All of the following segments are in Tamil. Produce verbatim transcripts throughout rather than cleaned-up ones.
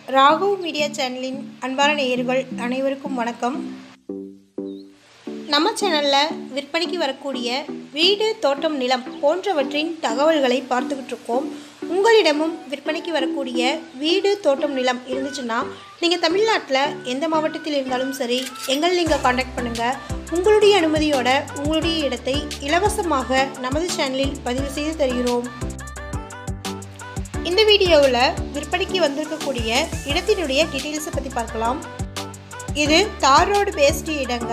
ராகவ் மீடியா சேனலின் அன்பான நேயர்கள் அனைவருக்கும் வணக்கம். நம்ம சேனலில் விற்பனைக்கு வரக்கூடிய வீடு, தோட்டம், நிலம் போன்றவற்றின் தகவல்களை பார்த்துக்கிட்டு இருக்கோம். உங்களிடமும் விற்பனைக்கு வரக்கூடிய வீடு, தோட்டம், நிலம் இருந்துச்சுன்னா நீங்கள் தமிழ்நாட்டில் எந்த மாவட்டத்தில் இருந்தாலும் சரி, எங்களை நீங்கள் காண்டாக்ட் பண்ணுங்கள். உங்களுடைய அனுமதியோட உங்களுடைய இடத்தை இலவசமாக நமது சேனலில் பதிவு செய்து தருகிறோம். இந்த வீடியோவில் விற்பனைக்கு வந்திருக்கக்கூடிய இடத்தினுடைய டீட்டெயில்ஸை பற்றி பார்க்கலாம். இது தார் ரோடு பேஸ்டு இடங்க.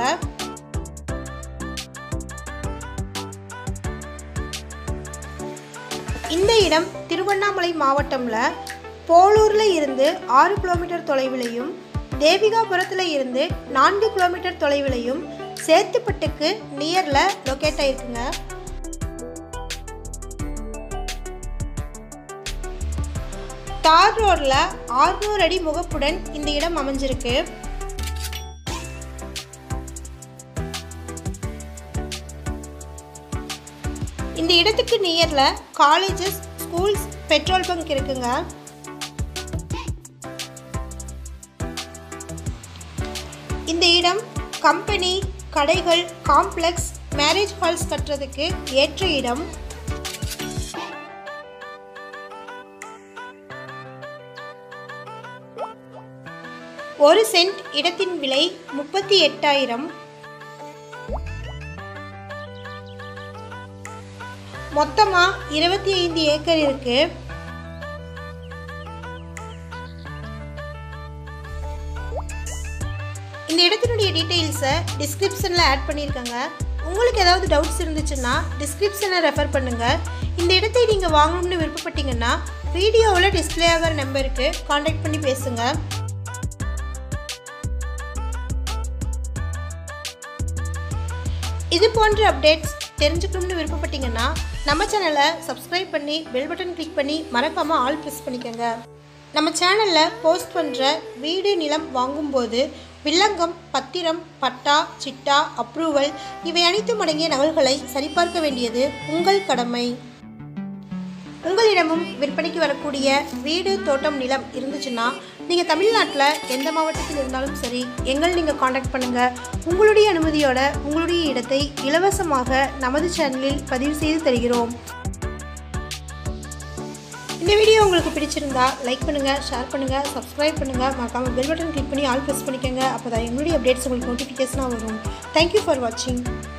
இந்த இடம் திருவண்ணாமலை மாவட்டம்ல போலூரில் இருந்து ஆறு கிலோமீட்டர் தொலைவிலையும், தேவிகாபுரத்தில் இருந்து நான்கு கிலோமீட்டர் தொலைவிலையும், சேத்துப்பட்டுக்கு நியரில் லொக்கேட் ஆகிருக்குங்க. தார் ரோடில் ஆறுநூறு அடி முகப்புடன் இந்த இடம் அமைஞ்சிருக்கு. இந்த இடத்துக்கு நியரில் காலேஜஸ், ஸ்கூல்ஸ், பெட்ரோல் பங்க் இருக்குங்க. இந்த இடம் கம்பெனி, கடைகள், காம்ப்ளெக்ஸ், மேரேஜ் ஹால்ஸ் கட்டுறதுக்கு ஏற்ற இடம். ஒரு சென்ட் இடத்தின் விலை முப்பத்தி எட்டாயிரம். மொத்தமா இருபத்தி ஐந்து ஏக்கர் இருக்கு. இந்த இடத்தினுடைய டீட்டெயில்ஸை டிஸ்கிரிப்ஷன்ல ஆட் பண்ணியிருக்காங்க. உங்களுக்கு ஏதாவது டவுட்ஸ் இருந்துச்சுன்னா டிஸ்கிரிப்ஷனை ரெஃபர் பண்ணுங்க. இந்த இடத்தை நீங்க வாங்கணும்னு விருப்பப்பட்டீங்கன்னா வீடியோவில் டிஸ்பிளே ஆகிற நம்பருக்கு கான்டாக்ட் பண்ணி பேசுங்க. இது போன்ற அப்டேட்ஸ் தெரிஞ்சுக்கணும்னு விருப்பப்பட்டீங்கன்னா நம்ம சேனலை சப்ஸ்கிரைப் பண்ணி பெல் பட்டன் கிளிக் பண்ணி மறக்காமல் ஆல் ப்ரெஸ் பண்ணிக்கோங்க. நம்ம சேனலில் போஸ்ட் பண்ணுற வீடு, நிலம் வாங்கும்போது வில்லங்கம், பத்திரம், பட்டா, சிட்டா, அப்ரூவல் இவை அனைத்தும் அடங்கிய நகல்களை சரிபார்க்க வேண்டியது உங்கள் கடமை. உங்களிடமும் விற்பனைக்கு வரக்கூடிய வீடு, தோட்டம், நிலம் இருந்துச்சுன்னா நீங்கள் தமிழ்நாட்டில் எந்த மாவட்டத்தில் இருந்தாலும் சரி, எங்கள் நீங்கள் காண்டாக்ட் பண்ணுங்கள். உங்களுடைய அனுமதியோட உங்களுடைய இடத்தை இலவசமாக நமது சேனலில் பதிவு செய்து தருகிறோம். இந்த வீடியோ உங்களுக்கு பிடிச்சிருந்தா லைக் பண்ணுங்கள், ஷேர் பண்ணுங்கள், சப்ஸ்கிரைப் பண்ணுங்கள், மறக்காமல் பெல் பட்டன் கிளிக் பண்ணி ஆல் ப்ரெஸ் பண்ணிக்கோங்க. அப்போ தான் எங்களுடைய அப்டேட்ஸ் உங்களுக்கு நோட்டிஃபிகேஷனாக வரும். தேங்க்யூ ஃபார் வாட்சிங்.